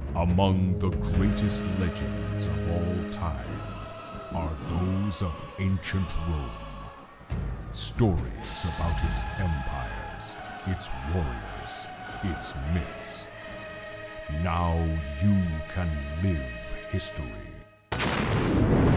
Among the greatest legends of all time are those of ancient Rome. Stories about its empires, its warriors, its myths. Now you can live history.